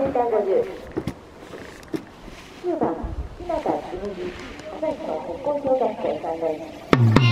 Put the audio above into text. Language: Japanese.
先端50、9番日向紬朝日の国交小学校3年。